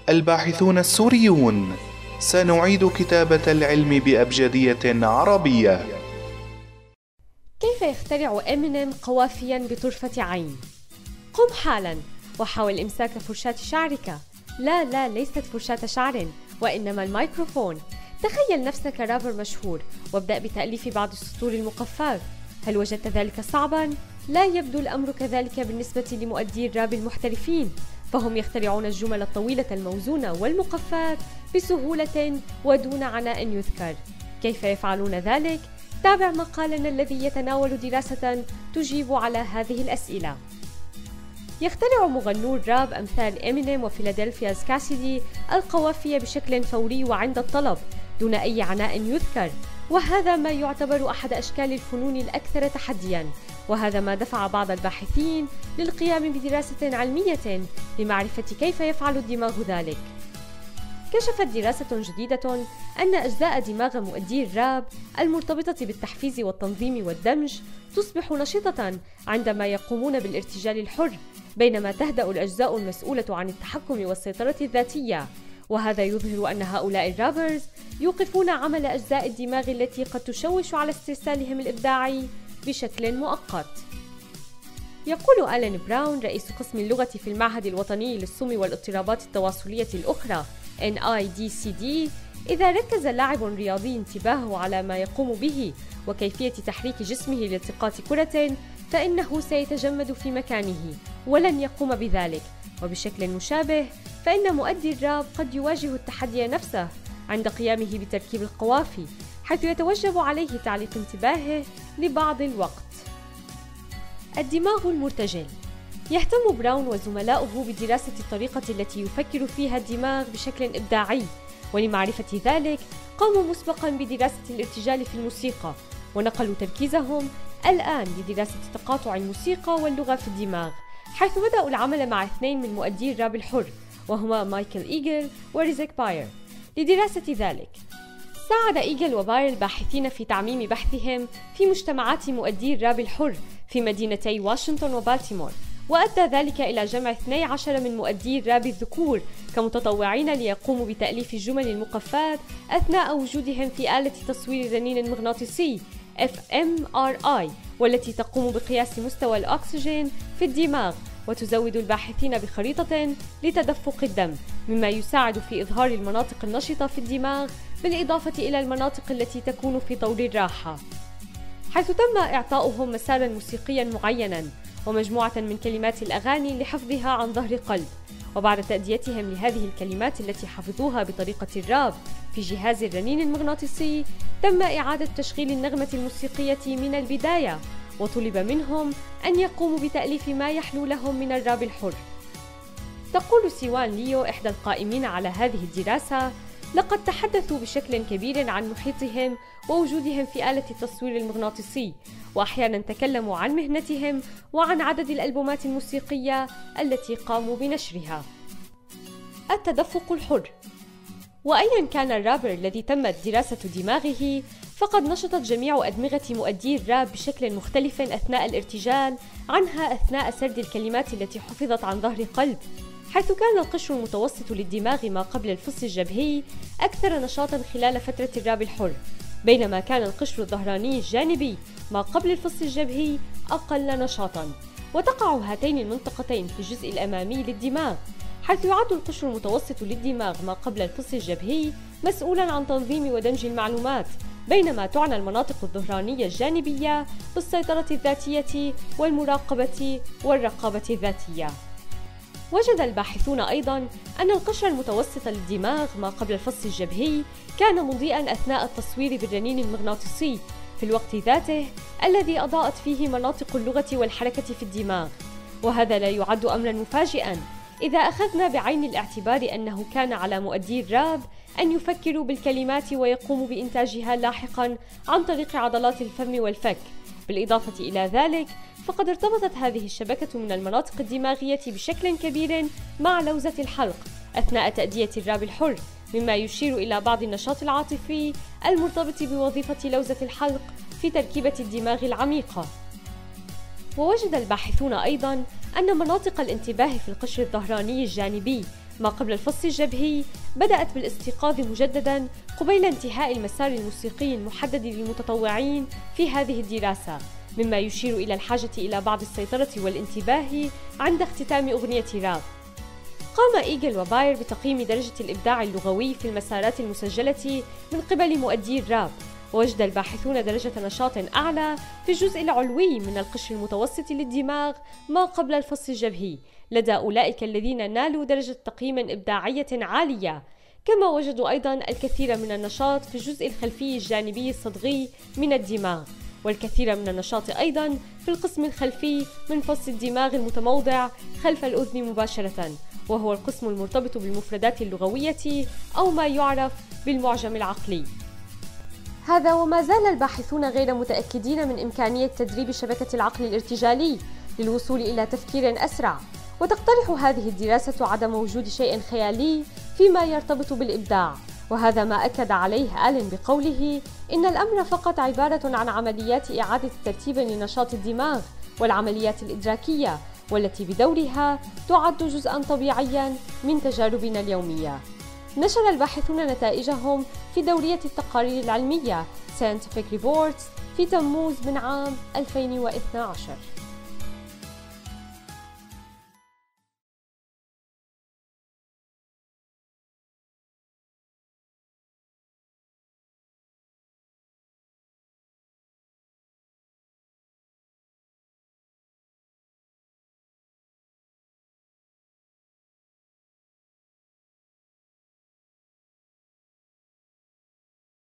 الباحثون السوريون، سنعيد كتابة العلم بأبجدية عربية. كيف يخترع إمينيم قوافياً بطرفة عين؟ قم حالاً وحاول إمساك فرشاة شعرك. لا ليست فرشاة شعر، وإنما الميكروفون. تخيل نفسك رابر مشهور وابدأ بتأليف بعض السطور المقفاة. هل وجدت ذلك صعباً؟ لا يبدو الأمر كذلك بالنسبة لمؤدي الراب المحترفين، فهم يخترعون الجمل الطويلة الموزونة والمقفاة بسهولة ودون عناء يذكر. كيف يفعلون ذلك؟ تابع مقالنا الذي يتناول دراسة تجيب على هذه الأسئلة. يخترع مغنو الراب أمثال إمينيم وفيلادلفيا كاسيدي القوافي بشكل فوري وعند الطلب دون أي عناء يذكر، وهذا ما يعتبر أحد أشكال الفنون الأكثر تحدياً، وهذا ما دفع بعض الباحثين للقيام بدراسة علمية لمعرفة كيف يفعل الدماغ ذلك. كشفت دراسة جديدة أن أجزاء دماغ مؤدي الراب المرتبطة بالتحفيز والتنظيم والدمج تصبح نشطة عندما يقومون بالارتجال الحر، بينما تهدأ الأجزاء المسؤولة عن التحكم والسيطرة الذاتية. وهذا يظهر أن هؤلاء الرابرز يوقفون عمل أجزاء الدماغ التي قد تشوش على استرسالهم الإبداعي بشكل مؤقت. يقول آلان براون رئيس قسم اللغة في المعهد الوطني للصم والاضطرابات التواصلية الأخرى NIDCD: إذا ركز لاعب رياضي انتباهه على ما يقوم به وكيفية تحريك جسمه لالتقاط كرة، فإنه سيتجمد في مكانه ولن يقوم بذلك. وبشكل مشابه فإن مؤدي الراب قد يواجه التحدي نفسه عند قيامه بتركيب القوافي، حيث يتوجب عليه تعليق انتباهه لبعض الوقت. الدماغ المرتجل. يهتم براون وزملاؤه بدراسة الطريقة التي يفكر فيها الدماغ بشكل إبداعي، ولمعرفة ذلك قاموا مسبقاً بدراسة الارتجال في الموسيقى، ونقلوا تركيزهم الآن لدراسة تقاطع الموسيقى واللغة في الدماغ، حيث بدأوا العمل مع اثنين من مؤدي الراب الحر، وهما مايكل إيجل وريزك باير. لدراسة ذلك ساعد إيجل وباير الباحثين في تعميم بحثهم في مجتمعات مؤدي الراب الحر في مدينتي واشنطن وبالتيمور، وأدى ذلك إلى جمع 12 من مؤدي الراب الذكور كمتطوعين ليقوموا بتأليف الجمل المقفاة أثناء وجودهم في آلة تصوير الرنين المغناطيسي fMRI، والتي تقوم بقياس مستوى الأكسجين في الدماغ وتزود الباحثين بخريطة لتدفق الدم، مما يساعد في إظهار المناطق النشطة في الدماغ بالإضافة إلى المناطق التي تكون في طور الراحة، حيث تم إعطاؤهم مسارا موسيقيا معينا ومجموعة من كلمات الأغاني لحفظها عن ظهر قلب. وبعد تأديتهم لهذه الكلمات التي حفظوها بطريقة الراب في جهاز الرنين المغناطيسي، تم إعادة تشغيل النغمة الموسيقية من البداية، وطلب منهم أن يقوموا بتأليف ما يحلو لهم من الراب الحر. تقول سيوان ليو إحدى القائمين على هذه الدراسة: لقد تحدثوا بشكل كبير عن محيطهم ووجودهم في آلة التصوير المغناطيسي، وأحيانا تكلموا عن مهنتهم وعن عدد الألبومات الموسيقية التي قاموا بنشرها. التدفق الحر. وأيا كان الرابر الذي تمت دراسة دماغه، فقد نشطت جميع أدمغة مؤدي الراب بشكل مختلف أثناء الارتجال عنها أثناء سرد الكلمات التي حفظت عن ظهر قلب، حيث كان القشر المتوسط للدماغ ما قبل الفص الجبهي أكثر نشاطاً خلال فترة الراب الحر، بينما كان القشر الظهراني الجانبي ما قبل الفص الجبهي أقل نشاطاً. وتقع هاتين المنطقتين في الجزء الأمامي للدماغ، حيث يعد القشر المتوسط للدماغ ما قبل الفص الجبهي مسؤولاً عن تنظيم ودمج المعلومات، بينما تعنى المناطق الظهرانية الجانبية بالسيطرة الذاتية والمراقبة والرقابة الذاتية. وجد الباحثون أيضاً أن القشر المتوسط للدماغ ما قبل الفص الجبهي كان مضيئاً أثناء التصوير بالرنين المغناطيسي في الوقت ذاته الذي أضاءت فيه مناطق اللغة والحركة في الدماغ، وهذا لا يعد أمراً مفاجئاً إذا أخذنا بعين الاعتبار أنه كان على مؤدي الراب أن يفكروا بالكلمات ويقوموا بإنتاجها لاحقاً عن طريق عضلات الفم والفك. بالإضافة إلى ذلك، فقد ارتبطت هذه الشبكة من المناطق الدماغية بشكل كبير مع لوزة الحلق أثناء تأدية الراب الحر، مما يشير إلى بعض النشاط العاطفي المرتبط بوظيفة لوزة الحلق في تركيبة الدماغ العميقة. ووجد الباحثون أيضاً أن مناطق الانتباه في القشر الظهراني الجانبي ما قبل الفص الجبهي بدأت بالاستيقاظ مجدداً قبيل انتهاء المسار الموسيقي المحدد للمتطوعين في هذه الدراسة، مما يشير إلى الحاجة إلى بعض السيطرة والانتباه عند اختتام أغنية راب. قام إيجل وباير بتقييم درجة الإبداع اللغوي في المسارات المسجلة من قبل مؤدي الراب، ووجد الباحثون درجة نشاط أعلى في الجزء العلوي من القشر المتوسط للدماغ ما قبل الفص الجبهي لدى أولئك الذين نالوا درجة تقييم إبداعية عالية، كما وجدوا أيضاً الكثير من النشاط في الجزء الخلفي الجانبي الصدغي من الدماغ، والكثير من النشاط أيضاً في القسم الخلفي من فص الدماغ المتموضع خلف الأذن مباشرة، وهو القسم المرتبط بالمفردات اللغوية أو ما يعرف بالمعجم العقلي. هذا وما زال الباحثون غير متأكدين من إمكانية تدريب شبكة العقل الارتجالي للوصول إلى تفكير أسرع، وتقترح هذه الدراسة عدم وجود شيء خيالي فيما يرتبط بالإبداع، وهذا ما أكد عليه آلن بقوله إن الأمر فقط عبارة عن عمليات إعادة ترتيب لنشاط الدماغ والعمليات الإدراكية، والتي بدورها تعد جزءاً طبيعياً من تجاربنا اليومية. نشر الباحثون نتائجهم في دورية التقارير العلمية Scientific Reports في تموز من عام 2012.